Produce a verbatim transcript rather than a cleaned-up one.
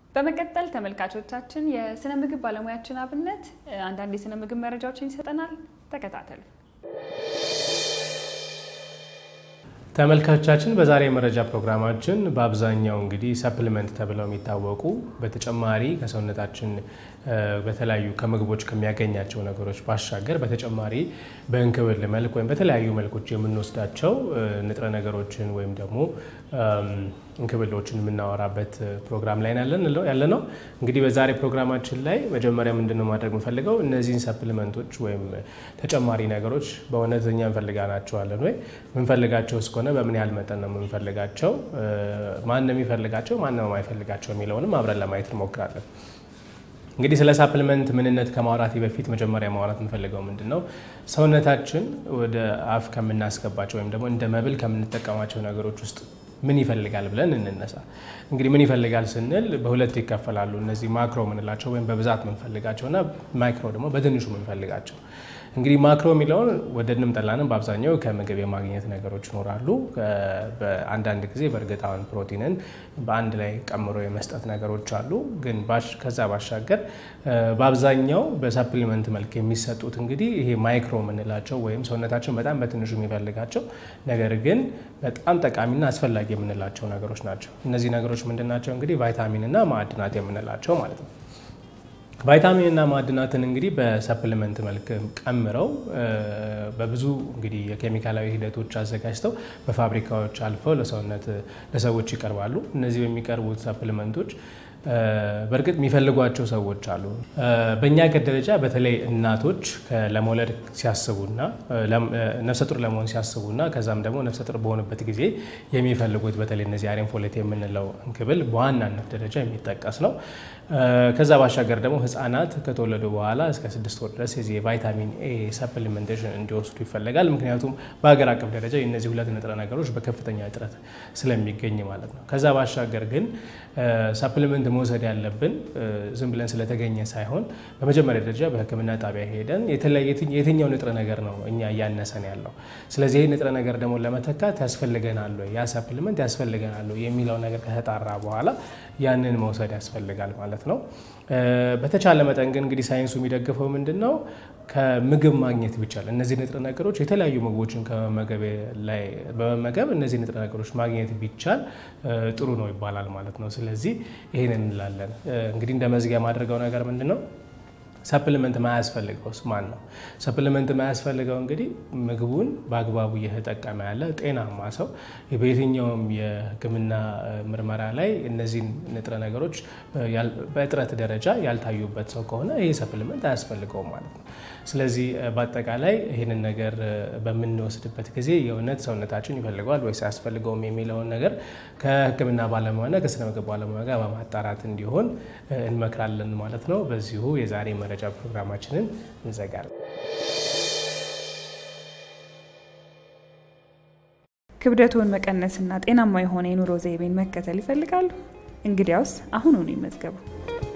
በመቀጠል ተመልካቾቻችን የስነ ምግብ ባለሙያችን አብነት አንዳንድ የስነ ምግብ መረጃዎችን ይሰጠናል ተከታተሉ ተመልካቾቻችን በዛሬ መረጃ ፕሮግራማችን በአብዛኛው እንግዲህ ሰፕሊመንት ተብለው የሚታወቁ በተጨማሪ ከሰውነታችን በተለያዩ ከምግቦች ከሚያገኛቸው ነገሮች ባሻገር በተጨማሪ በእንክብል መልክ ወይም በተለያዩ መልኮች የምንወስዳቸው ንጥረ ነገሮችን ወይም ደግሞ እንክብሎችን የምናወራበት ፕሮግራም ላይ ያለነው እንግዲህ በዛሬ ፕሮግራማችን ላይ መጀመሪያ ምንድነው ማድረግ የምፈልገው እነዚህን ሰፕሊመንቶች ወይም ተጨማሪ ነገሮች በእውነተኛ እንፈልጋናቸዋለን ወይ ምንፈልጋቸው እስከሆነ በምን ያህል መጠን ነው ምንፈልጋቸው ማን ነው የሚፈልጋቸው ማን ነው የማይፈልጋቸው የሚለውንም አብረን ለማየት እንሞክራለን እንግዲህ ስለ ሰፕሊመንት ምንነት ከማውራቴ በፊት መጀመሪያ ማውራት የምፈልገው ምንድነው ሰውነታችን ወደ አፍ ከምናስገባቸው ወይም ደግሞ እንደ መብል ከምንጠቀማቸው ነገሮች ውስጥ ምን ይፈልጋል ብለን እንነሳ እንግዲህ ምን ይፈልጋል ስንል በሁለት ይከፈላሉ እነዚህ ማክሮ ምንላቸው ወይም በብዛት ምንፈልጋቸውና ማይክሮ ደግሞ በትንሹ ምንፈልጋቸው እንግዲህ ማክሮ የሚለውን ወደንም ጠላንም በአብዛኛው ከምግብ የማግኘት ነገሮች ይኖራሉ በአንዳንድ ጊዜ በእርግጣውን ፕሮቲንን በአንድ ላይ ቀምሮ የመስጠት ነገሮች አሉ ግን ባሽ ከዛ ባሻገር በአብዛኛው በሰፕሊመንት መልክ የሚሰጡት እንግዲህ ይሄ ማይክሮ ምንላቸው ወይም ሰውነታችን በጣም በትንሹ የሚፈልጋቸው ነገር ግን በጣም ጠቃሚና አስፈላጊ የምንላቸው ነገሮች ናቸው እነዚህ ነገሮች ምንድናቸው እንግዲህ ቫይታሚን እና ማዕድናት የምንላቸው ማለት ነው ቫይታሚን እና ማዕድናትን እንግዲህ በሰፕሊመንት መልክ ቀምረው በብዙ እንግዲህ የኬሚካላዊ ሂደቶች አዘጋጅተው በፋብሪካዎች አልፈው ለሰውነት ለሰዎች ይቀርባሉ እነዚህ በሚቀርቡት ሰፕሊመንቶች በርግጥ የሚፈልጓቸው ሰዎች አሉ በእኛ ሀገር ደረጃ በተለይ እናቶች ለመውለድ ሲያስቡና ነፍሰ ጡር ለመሆን ሲያስቡና ከዛም ደግሞ ነፍሰ ጡር በሆነበት ጊዜ የሚፈልጉት በተለይ እነዚህ አሬን ፎሌት የምንለው እንክብል በዋናነት ደረጃ የሚጠቀስ ነው ከዛ ባሻገር ደግሞ ህፃናት ከተወለዱ በኋላ እስከ ስድስት ወር ድረስ የዚህ የቫይታሚን ኤ ሰፕሊመንቴሽን እንዲወስዱ ይፈልጋል ምክንያቱም በአገር አቀፍ ደረጃ የነዚህ ሁለት ንጥረ ነገሮች በከፍተኛ እጥረት ስለሚገኝ ማለት ነው ከዛ ባሻገር ግን ሰፕሊመንት መውሰድ ያለብን ዝም ብለን ስለተገኘ ሳይሆን በመጀመሪያ ደረጃ በህክምና ጣቢያ ሄደን የትኛው ንጥረ ነገር ነው እኛ ያነሰን ያለው ስለዚህ ንጥረ ነገር ደግሞ ለመተካት ያስፈልገናል ወይ ያ ሰፕሊመንት ያስፈልገናል ወይ የሚለው ነገር ከተጣራ በኋላ ያንን መውሰድ ያስፈልጋል ማለት ነው በተቻለ መጠን ግን እንግዲህ ሳይንሱ የሚደግፈው ምንድነው ከምግብ ማግኘት ይቻላል እነዚህ ንጥረ ነገሮች የተለያዩ ምግቦችን ከመመገብ ላይ በመመገብ እነዚህ ንጥረ ነገሮች ማግኘት ቢቻል ጥሩ ነው ይባላል ማለት ነው ስለዚህ ይሄንን እንላለን እንግዲህ እንደ መዝጊያ ማድረጋው ነገር ምንድነው ሰፕሊመንት ማያስፈልገውስ ማን ነው ሰፕሊመንት ማያስፈልገው እንግዲህ ምግቡን በአግባቡ እየተጠቀመ ያለ ጤናማ ሰው በየትኛውም የህክምና ምርመራ ላይ እነዚህ ንጥረ ነገሮች በእጥረት ደረጃ ያልታዩበት ሰው ከሆነ ይሄ ሰፕሊመንት አያስፈልገውም ማለት ነው ስለዚህ በአጠቃላይ ይሄንን ነገር በምንወስድበት ጊዜ የእውነት ሰውነታችን ይፈልገዋል ወይስ አያስፈልገውም የሚለውን ነገር ከህክምና ባለሙያና ከስነ ምግብ ባለሙያ ጋር በማጣራት እንዲሆን እንመክራለን ማለት ነው በዚሁ የዛሬ መረጃ ፕሮግራማችንን እንዘጋለን ክብደቱን መቀነስና ጤናማ የሆነ የኑሮ ዘይቤን መከተል ይፈልጋሉ እንግዲያውስ አሁኑኑ ይመዝገቡ